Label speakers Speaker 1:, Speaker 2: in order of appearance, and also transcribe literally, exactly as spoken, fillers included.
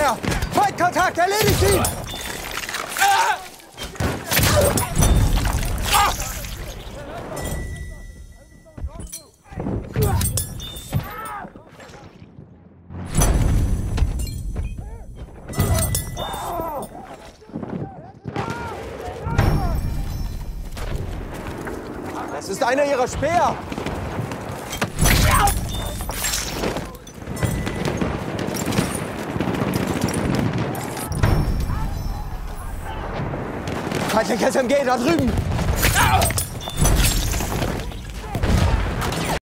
Speaker 1: Speer! Feindkontakt, erledigt ihn! Das ist einer ihrer Speer! Feindliches M G da drüben!